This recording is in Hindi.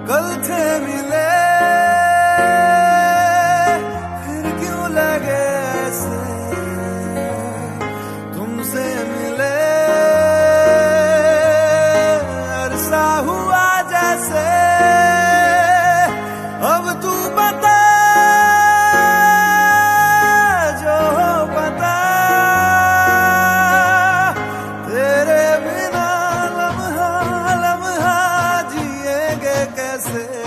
कल थे मिले फिर क्यों लगे ऐसे, तुमसे मिले अरसा हुआ जैसे। अब तू बता जो पता, तेरे बिना लम्हा लम्हा जिएंगे कैसे।